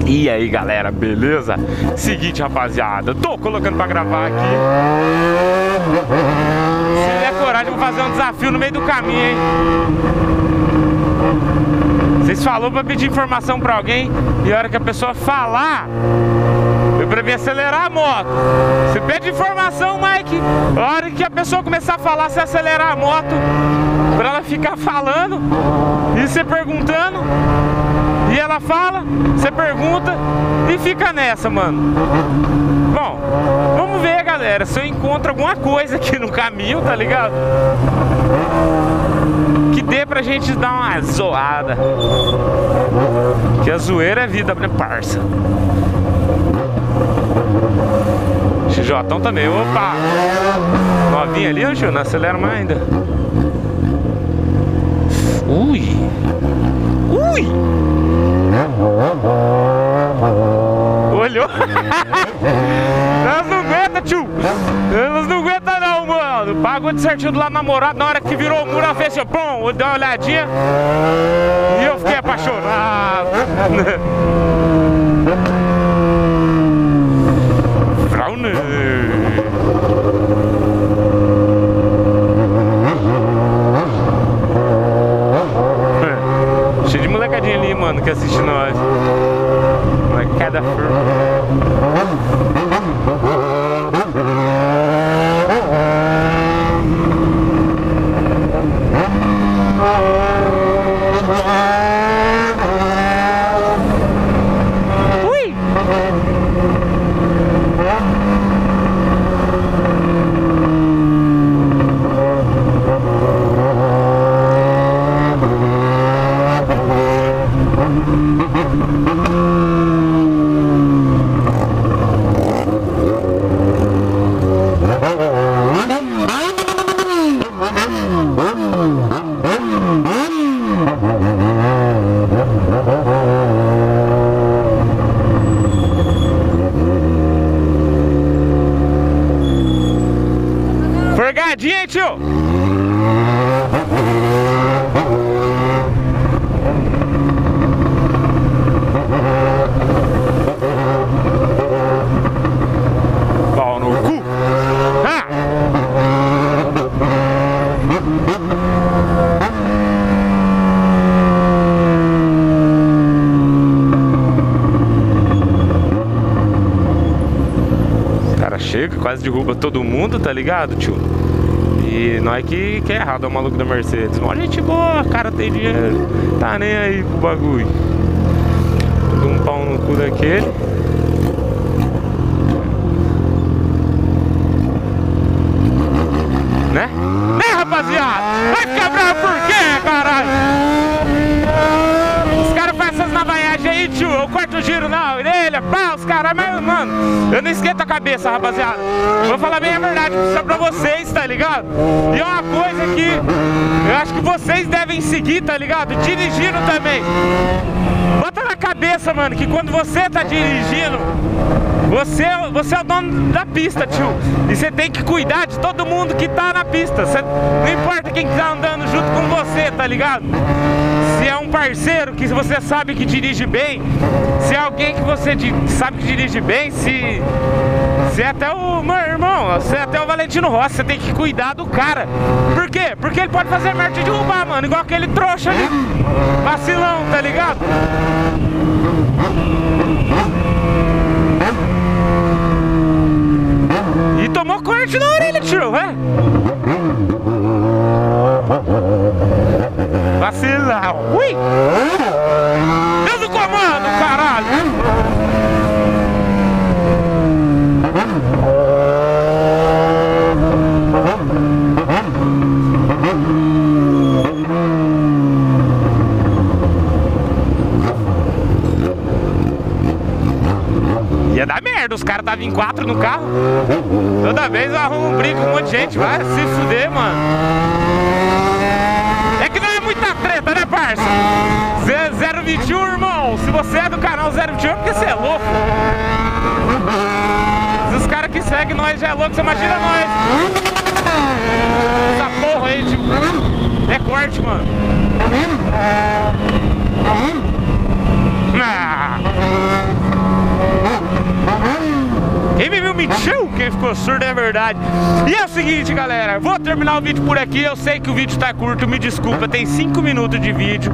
E aí galera, beleza? Seguinte rapaziada, eu tô colocando pra gravar aqui. Se der coragem, eu vou fazer um desafio no meio do caminho, hein? Vocês falaram pra pedir informação pra alguém, e a hora que a pessoa falar, eu pra mim acelerar a moto. Você pede informação, Mike, a hora que a pessoa começar a falar, você acelerar a moto, pra ela ficar falando e você perguntando. E ela fala, você pergunta e fica nessa, mano. Bom, vamos ver, galera, se eu encontro alguma coisa aqui no caminho, tá ligado? Que dê pra gente dar uma zoada. Que a zoeira é vida, né, parça? XJ também, opa! Novinha ali, ô, não acelera mais ainda. Ui! Ui! Olhou? Elas não aguentam, tio. Elas não aguentam não, mano. Pagou de certinho do lado do namorado. Na hora que virou o muro, ela fez assim, bom, eu dei uma olhadinha e eu fiquei apaixonado. Fraune. Cheio de molecadinha ali, mano, que assiste nós. Molecada ui! Forgadinha, hein, tio? Pau no cu! Ah! Os caras chegam, quase derruba todo mundo, tá ligado, tio? E nós que é errado, é o maluco da Mercedes. Mó gente boa, cara tem dinheiro, tá nem aí pro bagulho. Dou um pau no cu daquele. Né? Né, rapaziada? Vai ficar bravo por quê, caralho? Os caras fazem essas navaiagens aí, tio. Eu corto o giro na orelha, pá, os caras, mas, mano, eu não esquento a cabeça, rapaziada. Vou falar bem a verdade só pra vocês, tá ligado? E é uma coisa que eu acho que vocês devem seguir, tá ligado? Dirigindo também. Bota na cabeça, mano, que quando você tá dirigindo, você é o dono da pista, tio. E você tem que cuidar de todo mundo que tá na pista. Não importa quem tá andando junto com você, tá ligado? Se é um parceiro que você sabe que dirige bem, se é alguém que você sabe que dirige bem, se é até o meu irmão, se é até o Valentino Rossi, você tem que cuidar do cara. Por quê? Porque ele pode fazer merda de derrubar, mano, igual aquele trouxa ali, vacilão, tá ligado? E tomou corte na orelha, tio, é? Vacilão. Ui! Deus do comando, caralho! Ia dar merda, os caras estavam em 4 no carro. Toda vez eu arrumo um brinco com um monte de gente. Vai se fuder, mano. É que não é muita treta, né, parça? 021, irmão. Se você é do canal 021 é porque você é louco. Se os caras que seguem nós já é louco, você imagina nós. Essa porra aí, tipo, é corte, mano. Ah. mentiu, quem ficou surdo é verdade. E é o seguinte, galera, vou terminar o vídeo por aqui. Eu sei que o vídeo tá curto, me desculpa, tem 5 minutos de vídeo.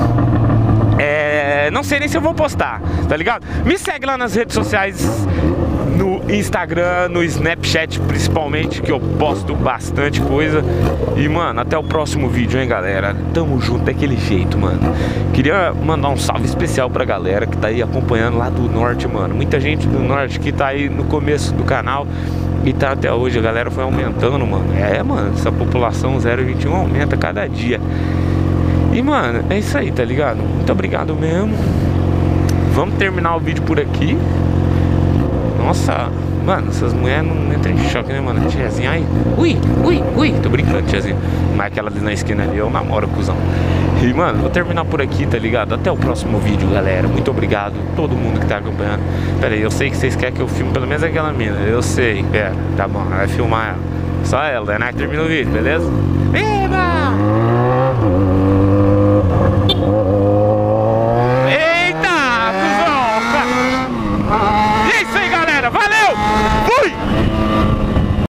Não sei nem se eu vou postar, tá ligado? Me segue lá nas redes sociais, no Instagram, no Snapchat principalmente, que eu posto bastante coisa. E, mano, até o próximo vídeo, hein, galera? Tamo junto daquele jeito, mano. Queria mandar um salve especial pra galera que tá aí acompanhando lá do norte, mano. Muita gente do norte que tá aí no começo do canal e tá até hoje. A galera foi aumentando, mano. Mano, essa população 021 aumenta cada dia. E, mano, é isso aí, tá ligado? Muito obrigado mesmo. Vamos terminar o vídeo por aqui. Nossa, mano, essas mulheres não entram em choque, né, mano? Tiazinha aí. Ui. Tô brincando, tiazinha. Mas aquela ali na esquina ali, eu namoro, cuzão. E, mano, vou terminar por aqui, tá ligado? Até o próximo vídeo, galera. Muito obrigado a todo mundo que tá acompanhando. Pera aí, eu sei que vocês querem que eu filme pelo menos aquela mina. Eu sei. Pera, tá bom, vai filmar ela. Só ela, né? Termina o vídeo, beleza? Viva!